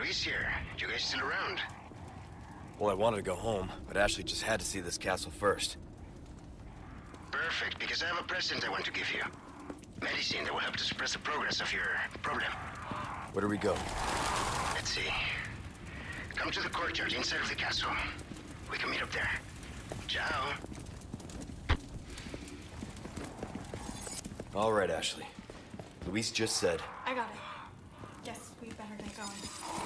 Luis here. You guys still around? Well, I wanted to go home, but Ashley just had to see this castle first. Perfect, because I have a present I want to give you. Medicine that will help to suppress the progress of your problem. Where do we go? Let's see. Come to the courtyard inside of the castle. We can meet up there. Ciao. All right, Ashley. Luis just said. I got it. Guess we better get going.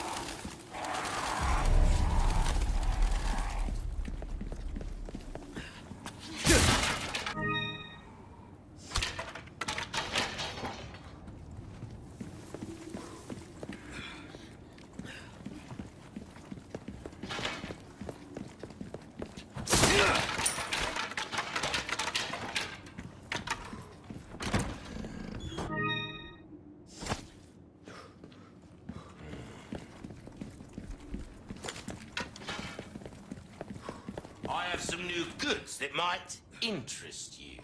I have some new goods that might interest you.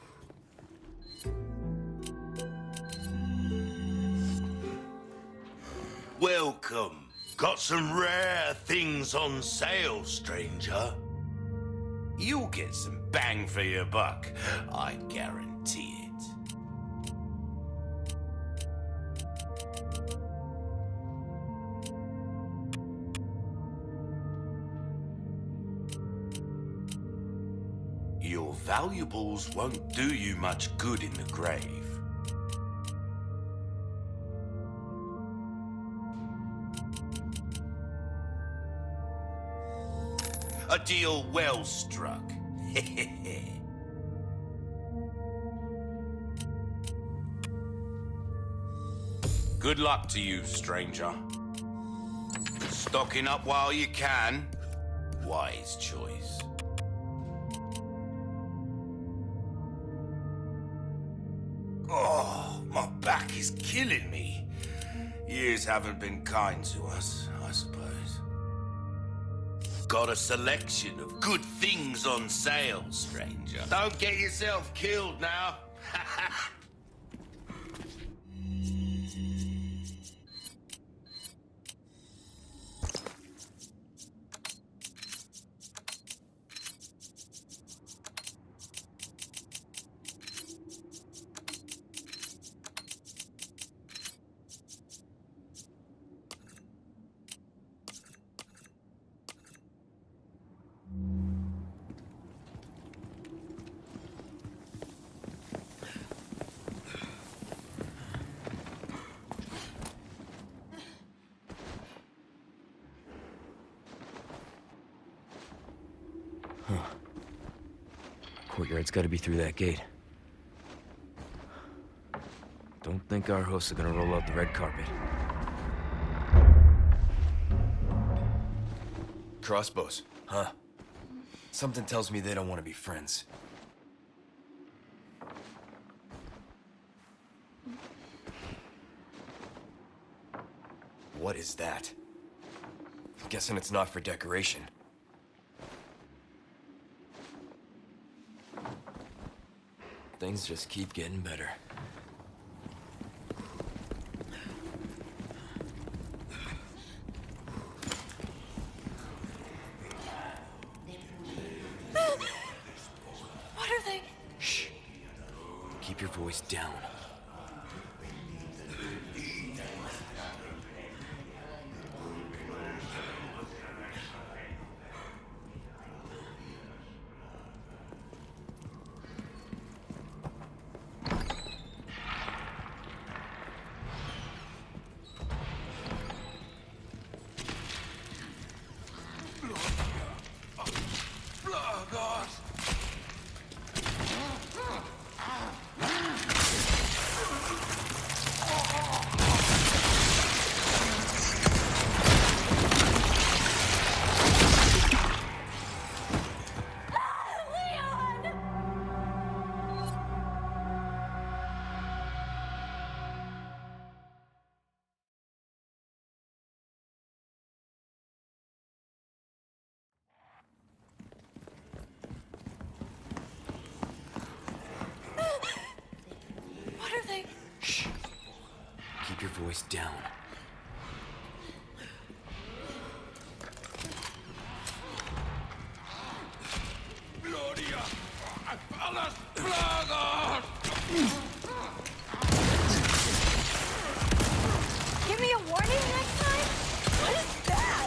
Welcome. Got some rare things on sale, stranger. You'll get some bang for your buck, I guarantee it. Your valuables won't do you much good in the grave. A deal well struck. Good luck to you, stranger. Stocking up while you can. Wise choice. Oh, my back is killing me. Years haven't been kind to us, I suppose. Got a selection of good things on sale, stranger. Don't get yourself killed now. Courtyard's gotta be through that gate. Don't think our hosts are gonna roll out the red carpet. Crossbows, huh? Something tells me they don't want to be friends. What is that? I'm guessing it's not for decoration. Things just keep getting better. What are they? Shh. Keep your voice down. Shh. Keep your voice down. Give me a warning next time? What is that?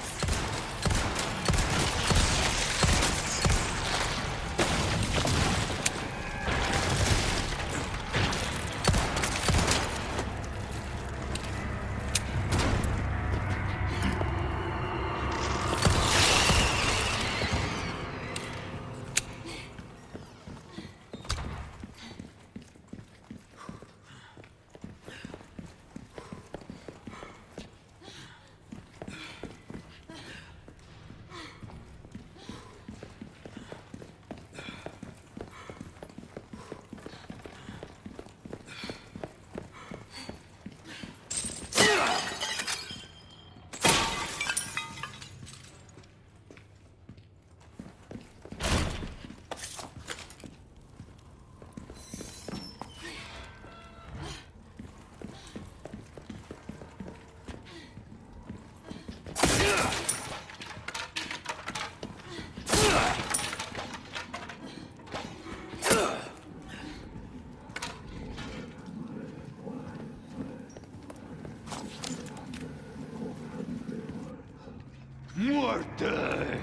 Muerte!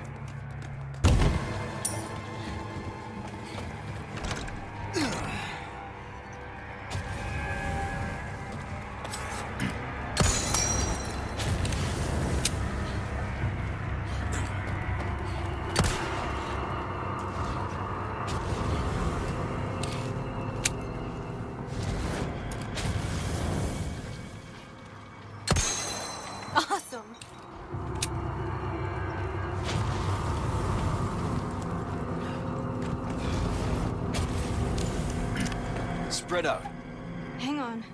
Awesome. Spread out. Hang on.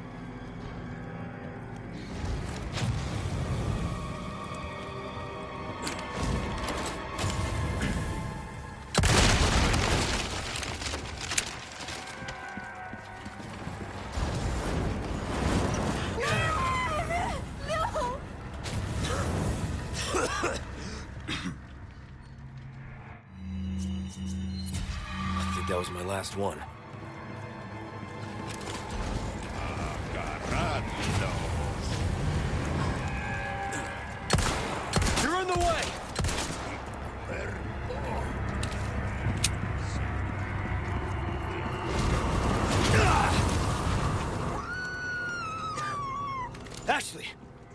I think that was my last one. You're in the way! Ashley!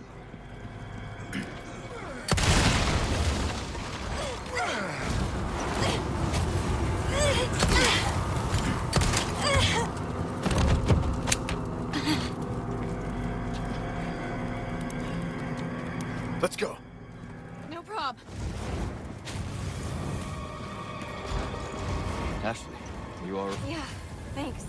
Let's go. No prob. Ashley, you are... Yeah, thanks.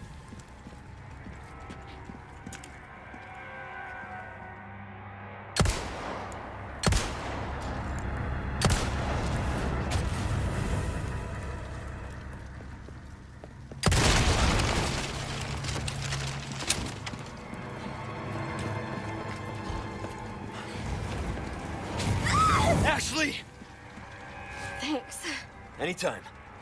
Ashley! Thanks. Anytime.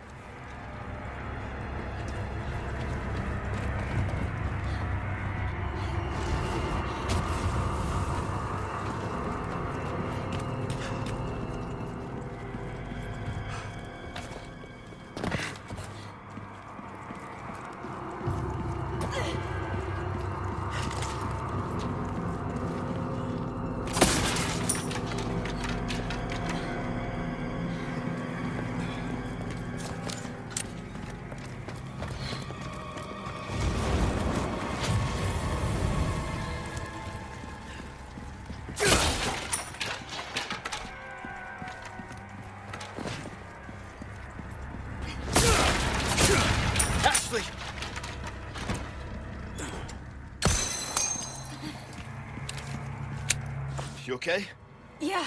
Ashley! You okay? Yeah.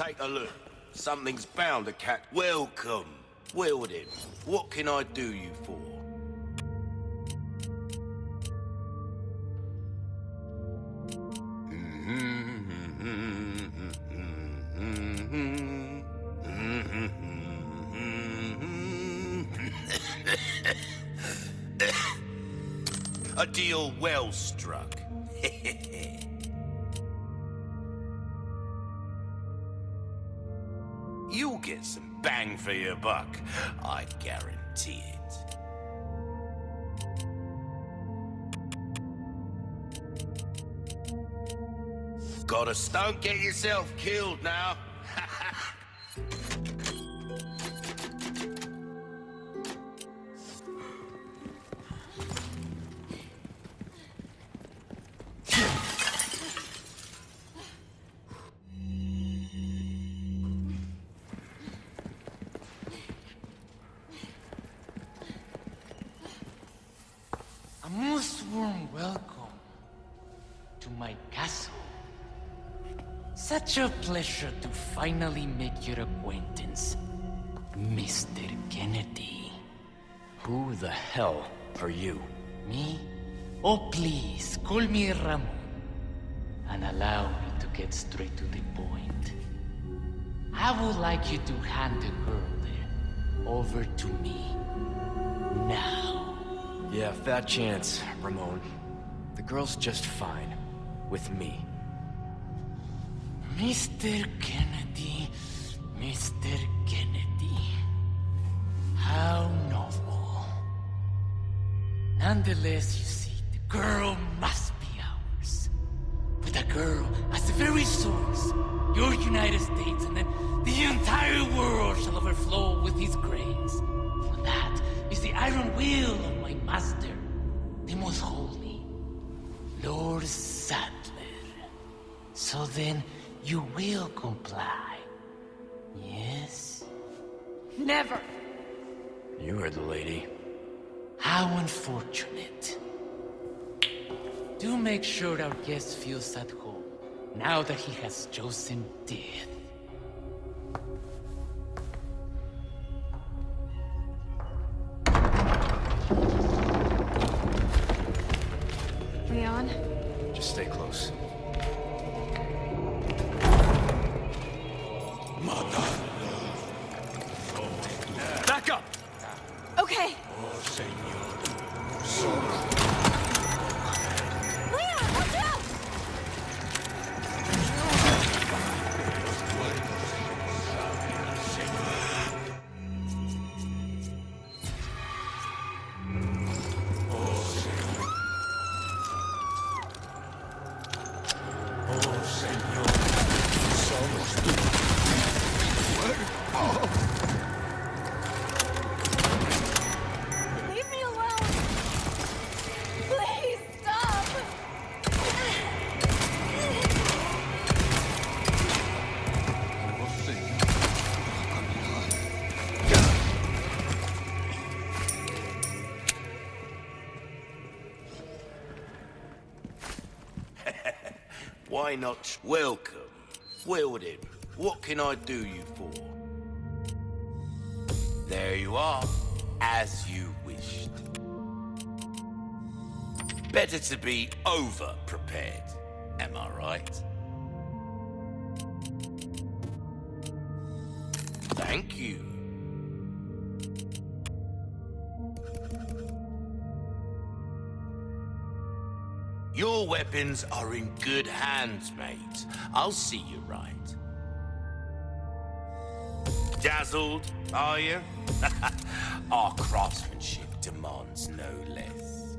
Take a look. Something's bound to catch. Welcome. Well then, what can I do you for? A deal well struck. You'll get some bang for your buck, I guarantee it. Gotta don't get yourself killed now. A most warm welcome to my castle. Such a pleasure to finally make your acquaintance, Mr. Kennedy. Who the hell are you? Me? Oh, please, call me Ramon. And allow me to get straight to the point. I would like you to hand the girl there over to me. Now. Yeah, fat chance, Ramon. The girl's just fine. With me. Mr. Kennedy, Mr. Kennedy. How novel. Nonetheless, you see, the girl must be ours. With a girl as the very source, your United States and then the entire world shall overflow with his grace. For that is the iron will of my master, the most holy, Lord Sadler. So then, you will comply, yes? Never. You heard the lady. How unfortunate. Do make sure our guest feels at home, now that he has chosen death. Leon? Just stay close. Back up! Okay. Leon, watch out! Leave me alone! Please, stop! Why not? Welcome. Well then, what can I do you for? There you are, as you wished. Better to be over-prepared, am I right? Thank you. Your weapons are in good hands, mate. I'll see you right. Dazzled, are you? Our craftsmanship demands no less.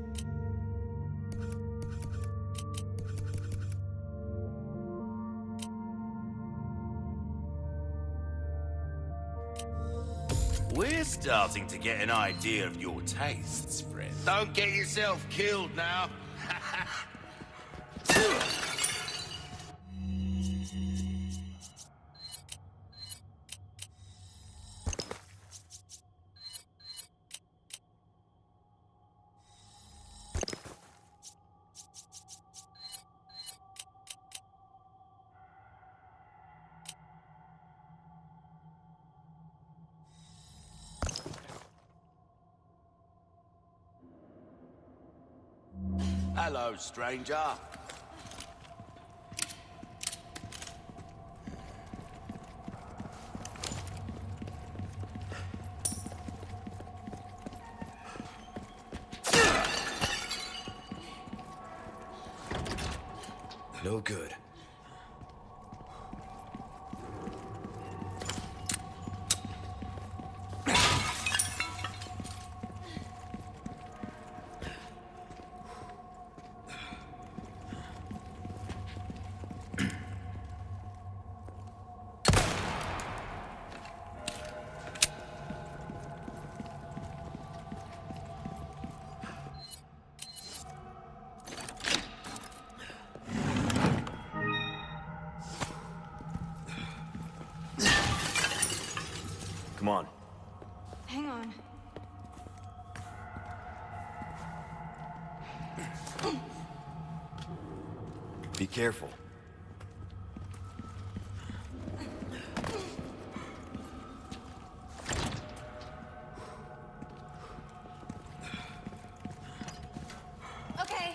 We're starting to get an idea of your tastes, friend. Don't get yourself killed now. Hello, stranger. No good. Come on. Hang on. Be careful. Okay.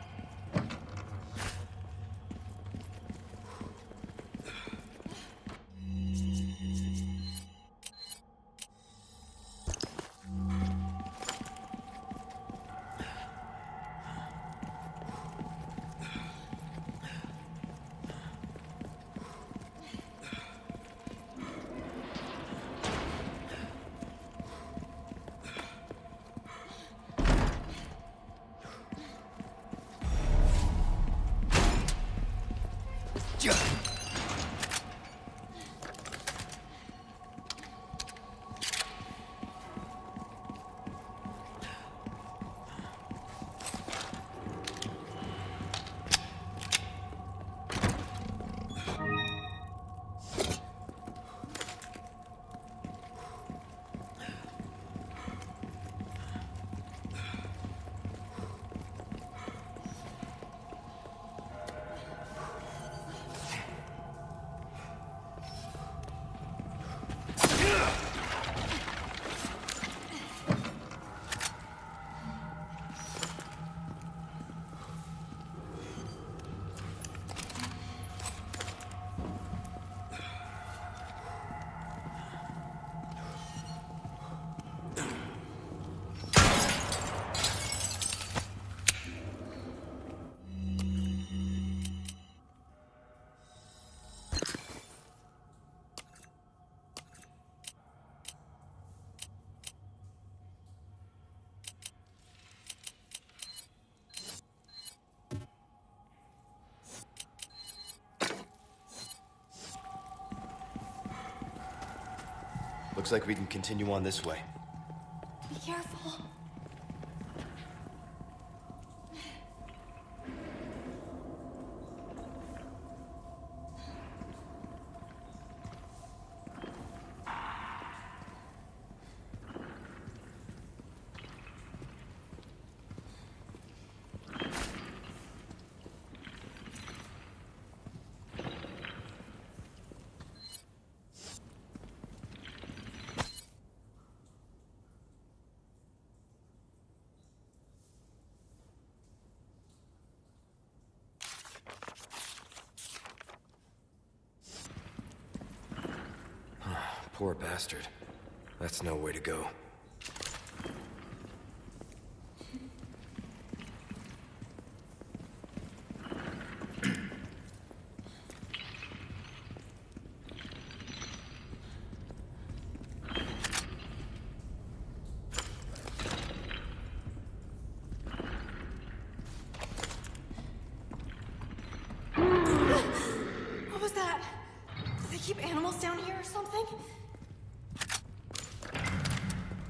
Looks like we can continue on this way. Be careful. Poor bastard. That's no way to go. What was that? Do they keep animals down here or something?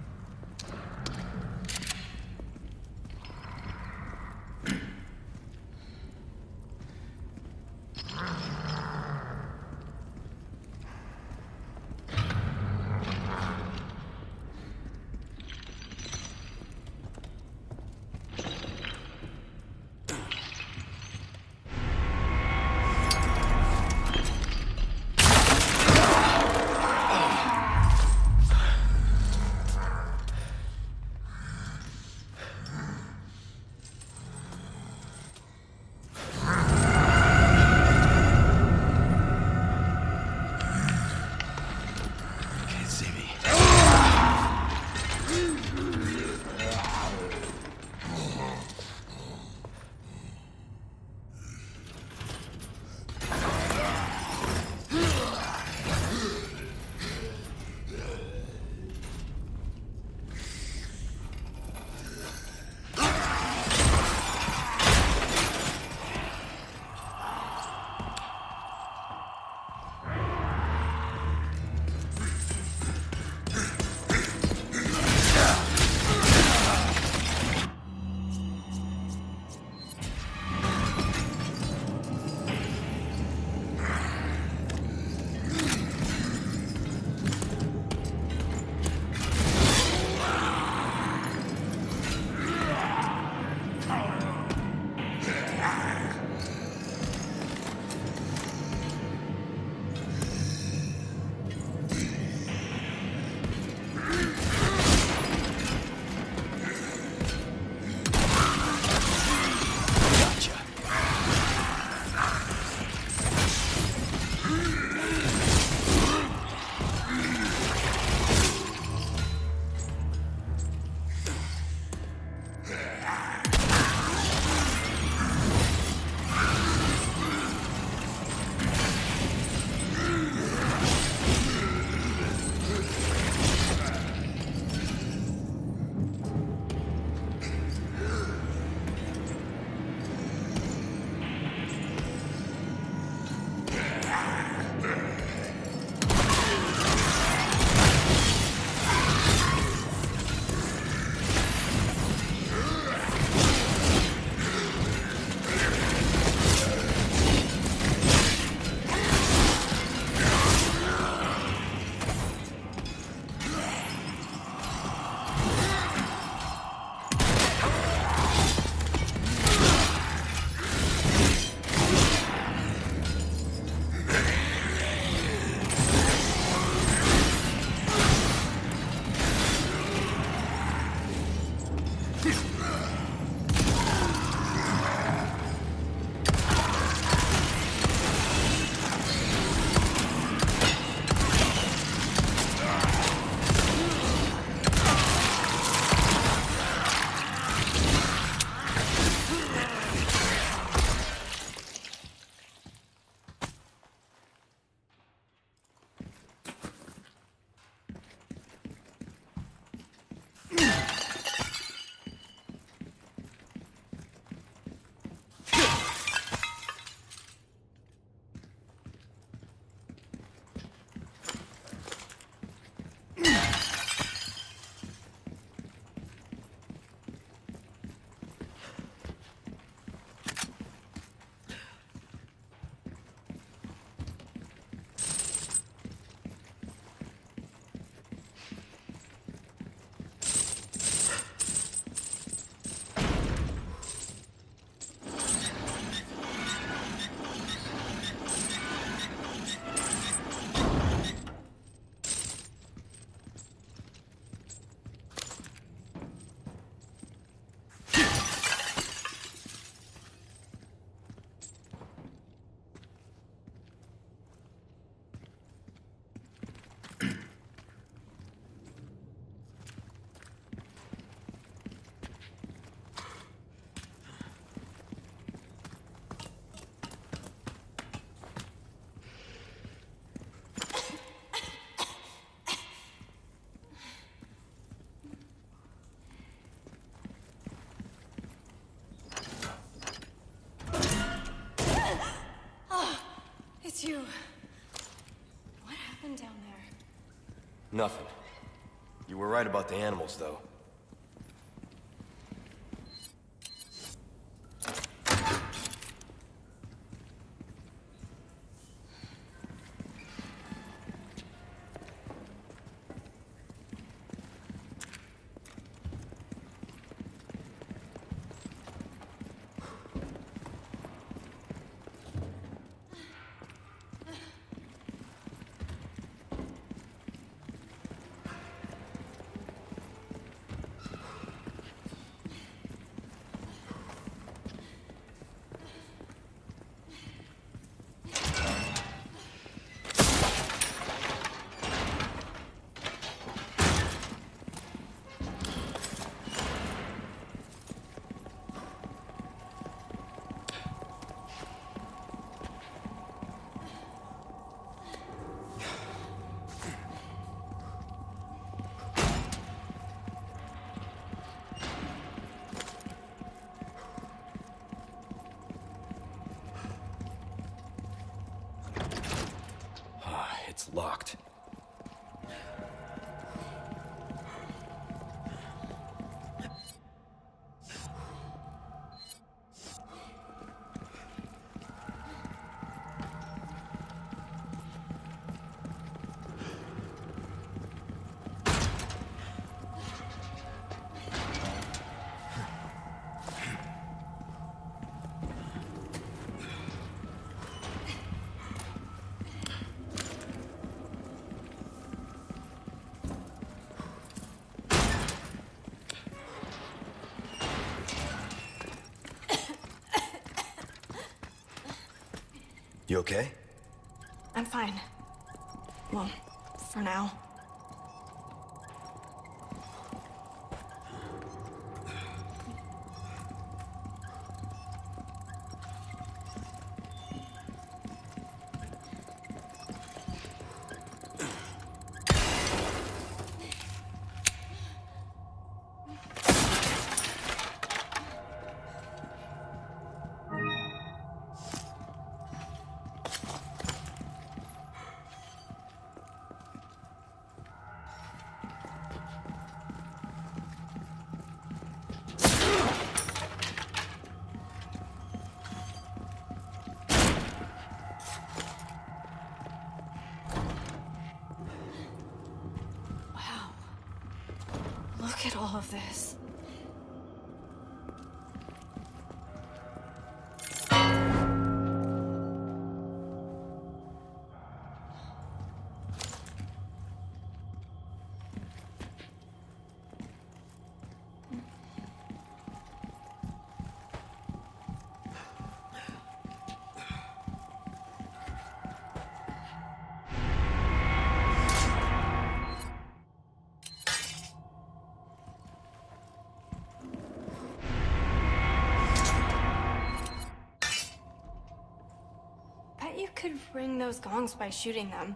It's you. What happened down there? Nothing. You were right about the animals, though. It's locked. You okay? I'm fine. Well, for now. Look at all of this. could ring those gongs by shooting them.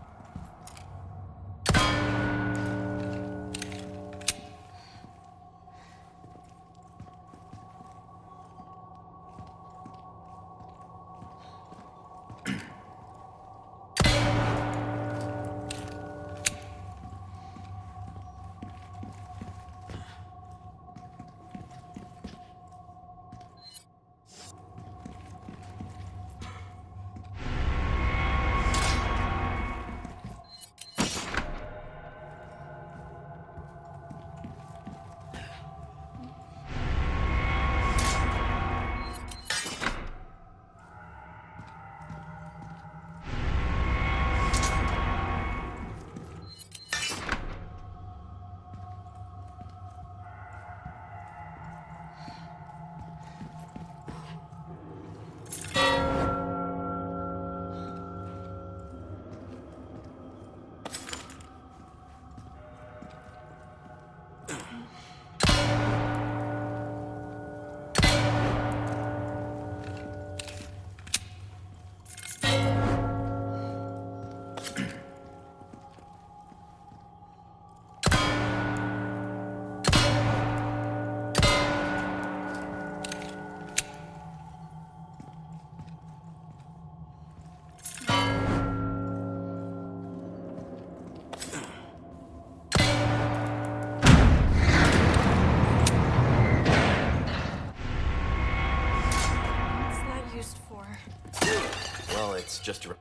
It's just a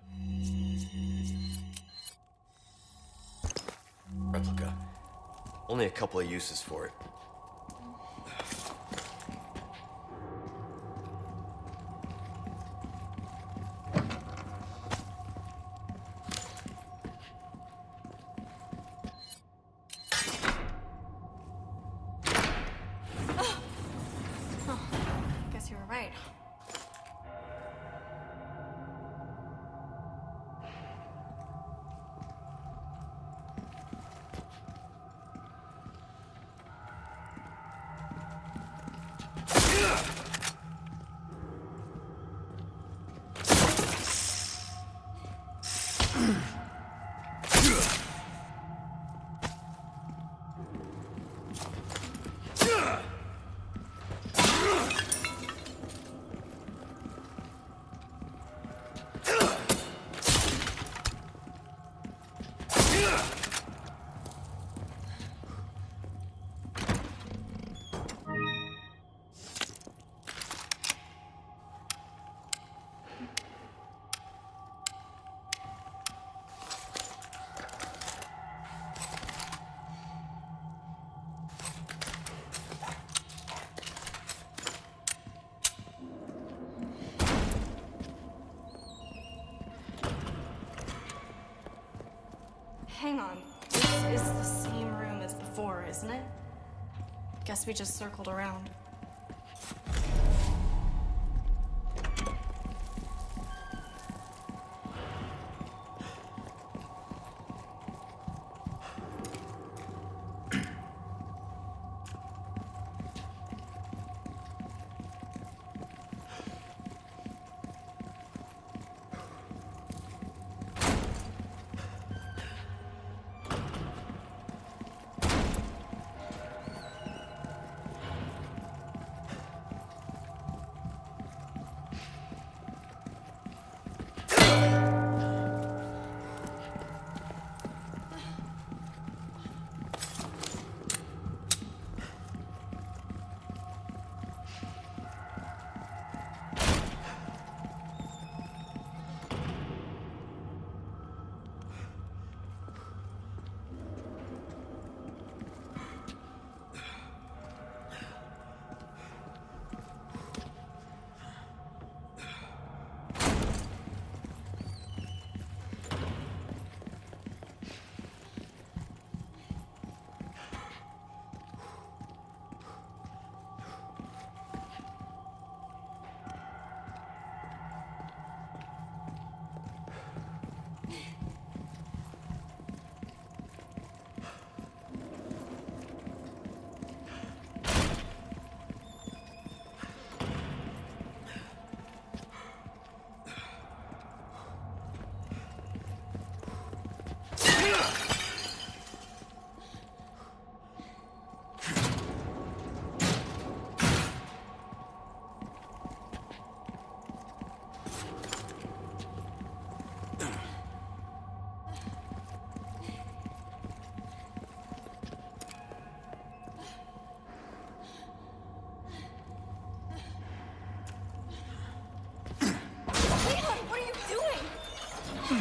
replica. Only a couple of uses for it. Guess you were right. Hang on. This is the same room as before, isn't it? Guess we just circled around.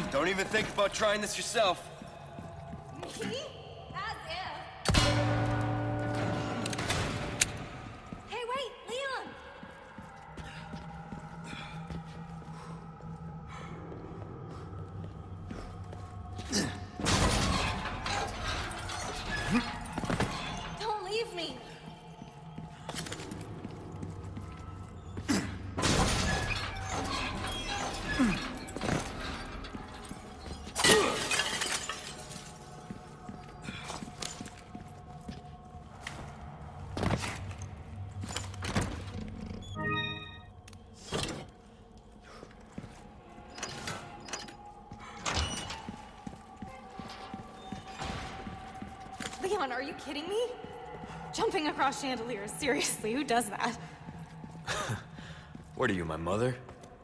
Don't even think about trying this yourself. Me? As if. Hey, wait, Leon! Don't leave me! Leon, are you kidding me? Jumping across chandeliers, seriously, who does that? What are you, my mother?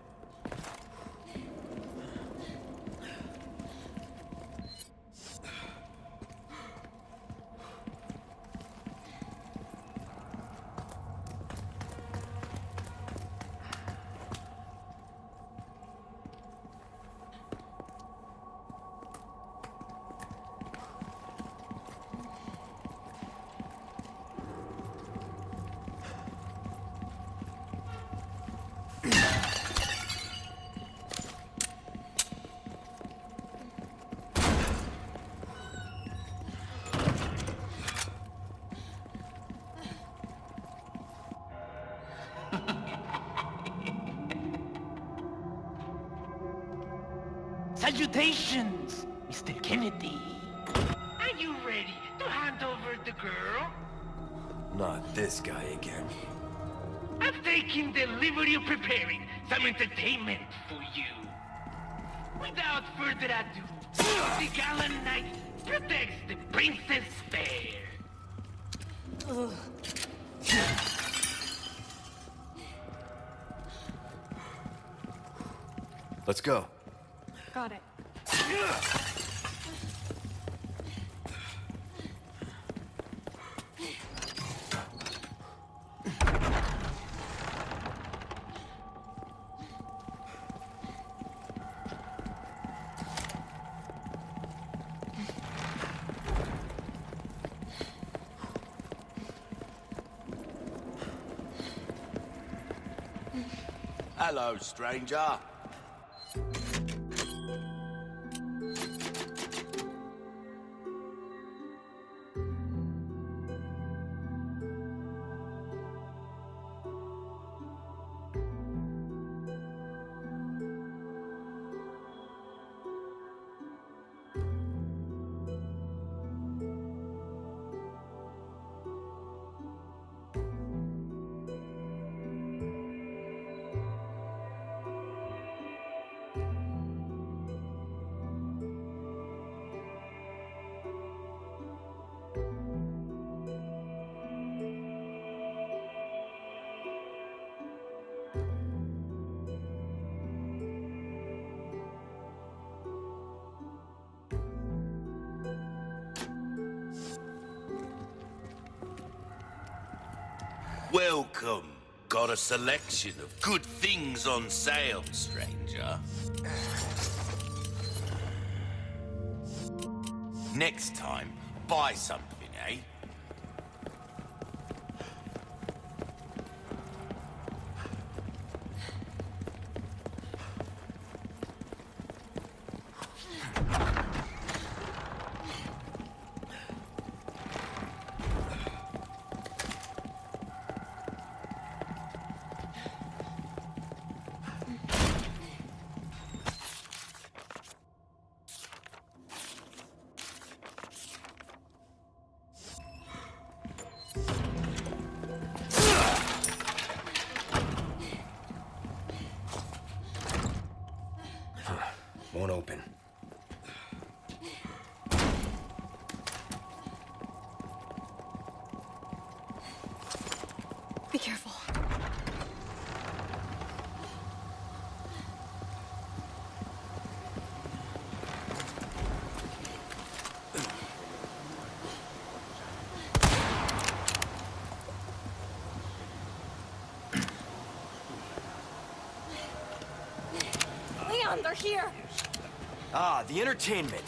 Salutations, Mr. Kennedy. Are you ready to hand over the girl? Not this guy again. I've taken the liberty of preparing some entertainment for you. Without further ado, the gallant knight protects the princess fair. Ugh. Let's go. Got it. Hello, stranger. Welcome. Got a selection of good things on sale, stranger. Next time, buy something, eh? Won't open. Be careful. Leon, they're here! Ah, the entertainment.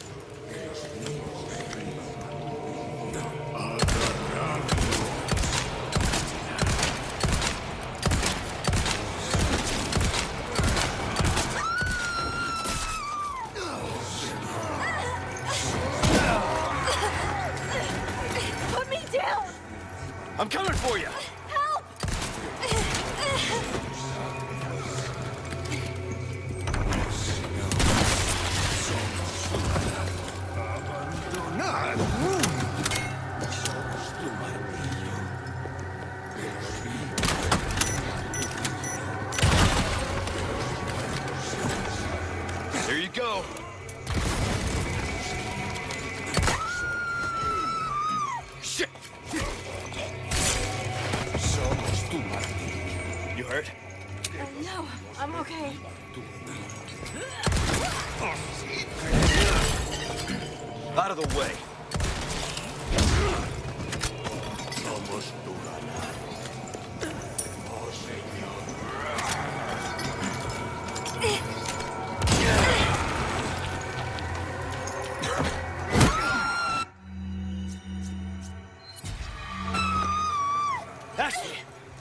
Put me down! I'm coming for you! Help! There you go. Shit! You hurt? No, I'm okay. Out of the way. That's it.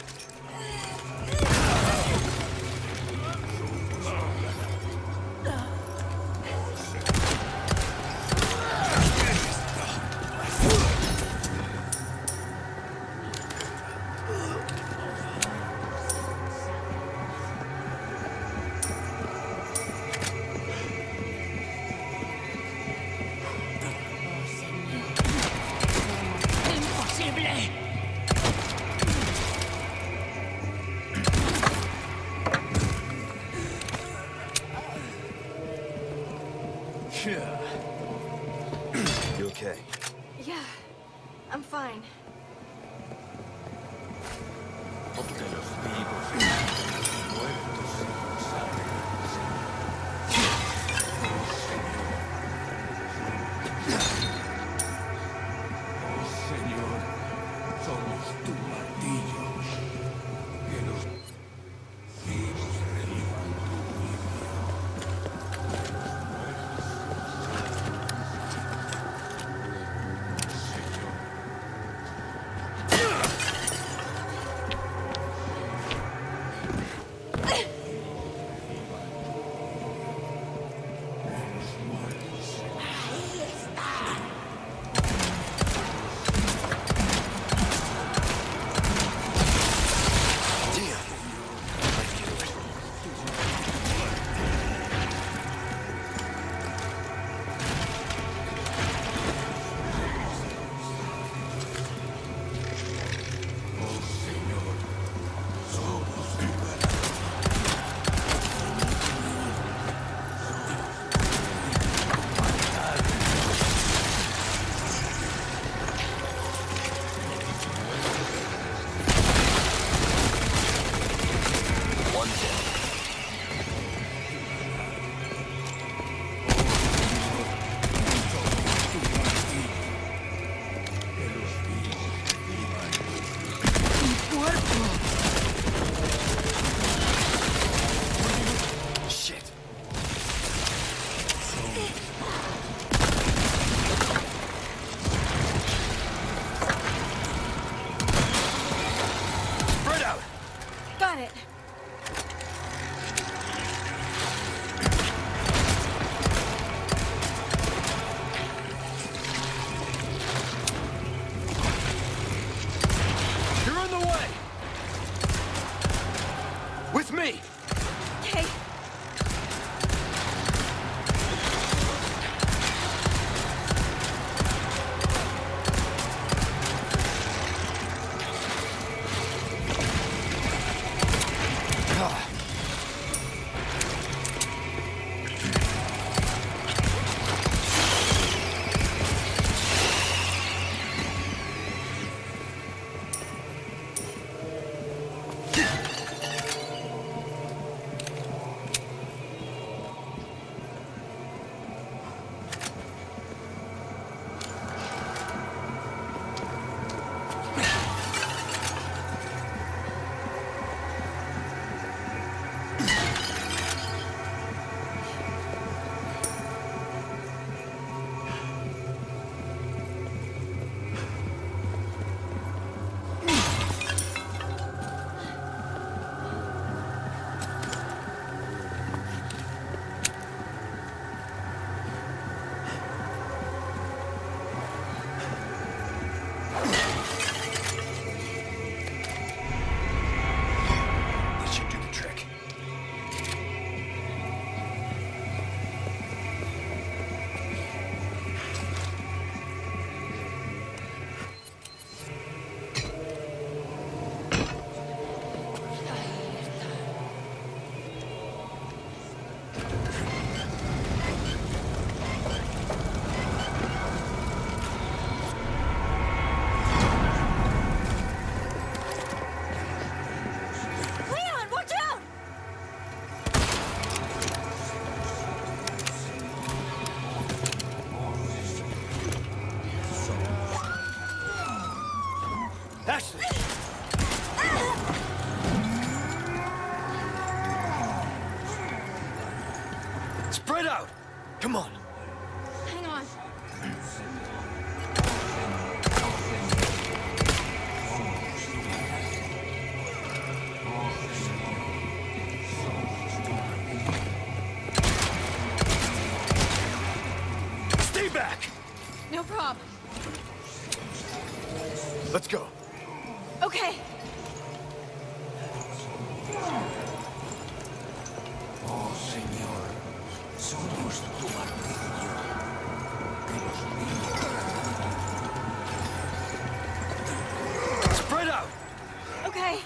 Imposible! You okay? Yeah, I'm fine. Got it. You're in the way! With me! Okay. Ashley! Spread out! Come on! Hang on. Stay back! No problem. Let's go. Okay. Oh, Señor, somos tu martillo. Que los niños... Spread out! Okay.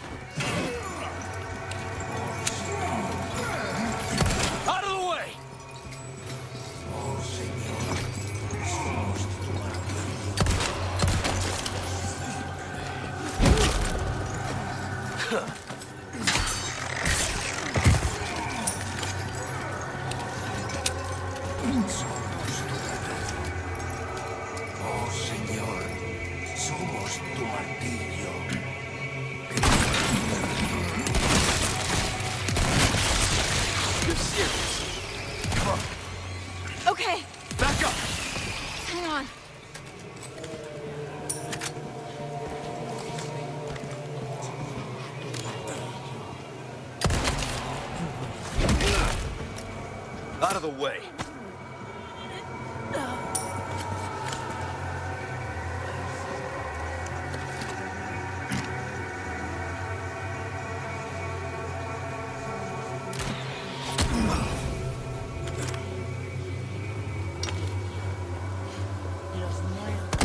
Out of the way! Oh, Señor, somos tu Oh, Señor, somos tu martillo. You're serious. Come on. Okay. Back up! Hang on. Out of the way. Los muertos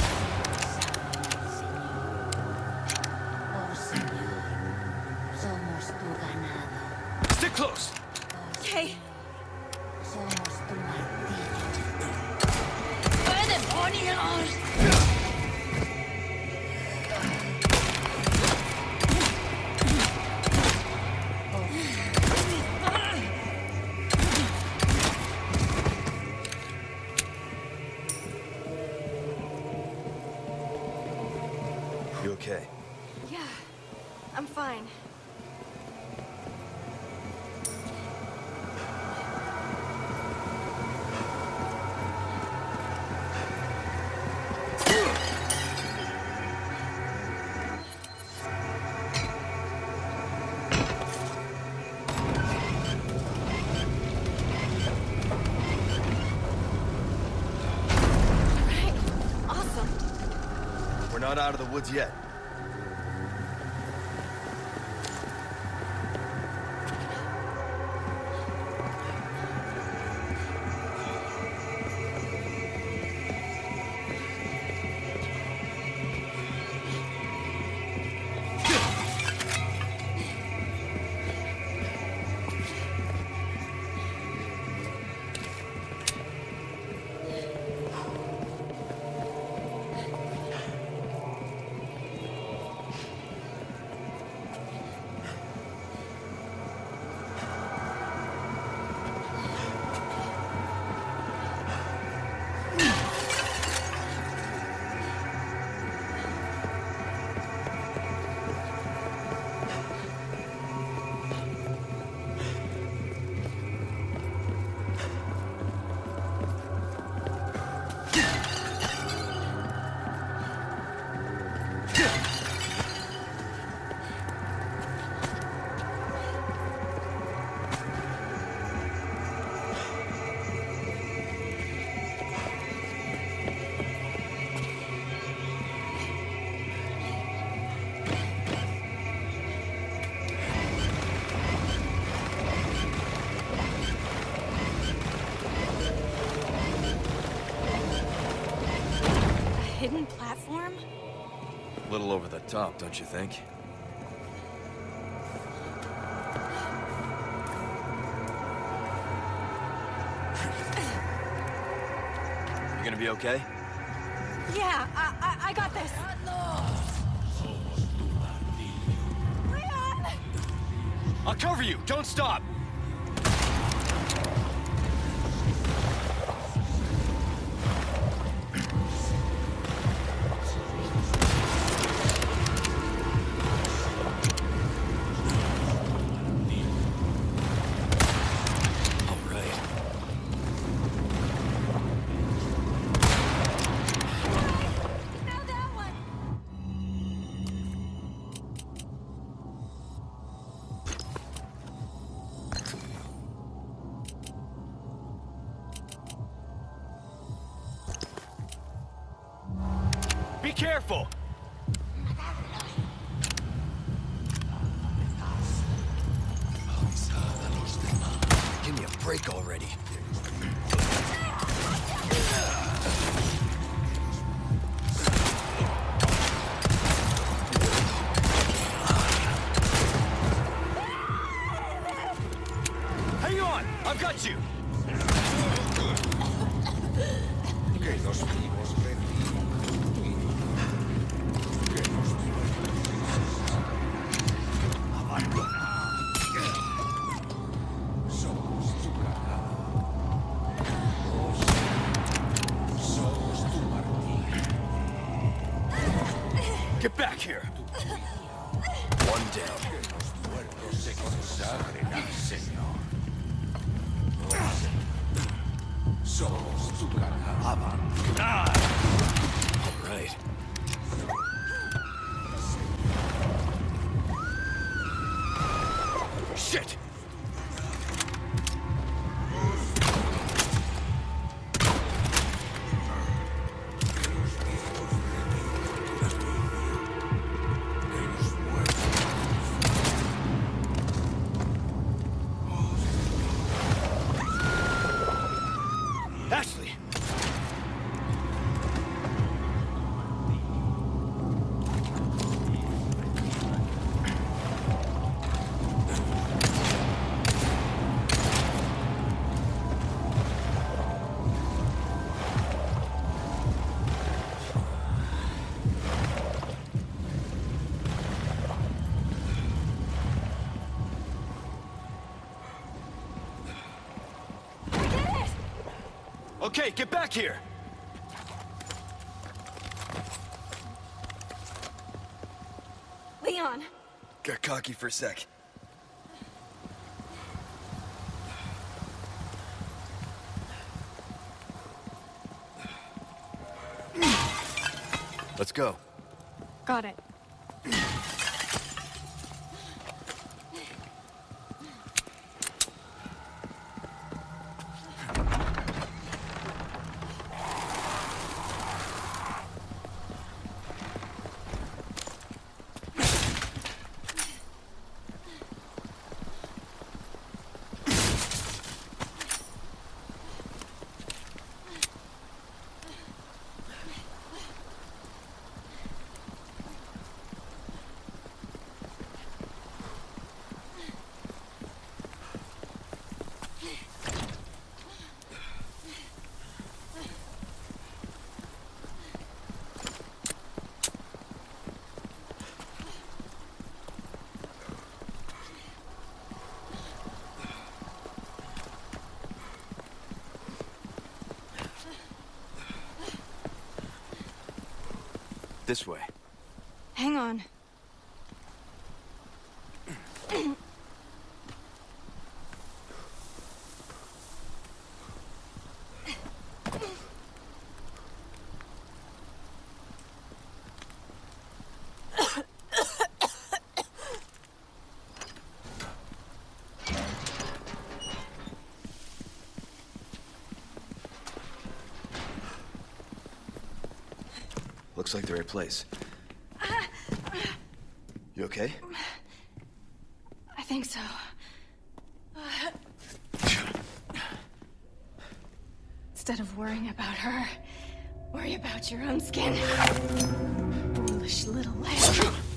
oh Señor, somos tu ganado. Stick close! Okay. Somos tu martillo. ¡Qué demonios! You okay? Yeah. I'm fine. Alright. Awesome. We're not out of the woods yet. Hidden platform? A little over the top, don't you think? You gonna be okay? Yeah, I got this. Leon! I'll cover you. Don't stop. Be careful! Give me a break already. Hang on! I've got you! Que los vivos revivan. Que los abandonar. Somos tu ganado. Somos tu martillo. Get back here! One down. Que los muertos se consagren al Señor. Somos tu ganado. Abandonar! All right. Shit! Ashley! Okay, get back here! Leon! Got cocky for a sec. Let's go. Got it. This way. Hang on. Looks like the right place. You okay? I think so. Instead of worrying about her, worry about your own skin. Foolish little lamb.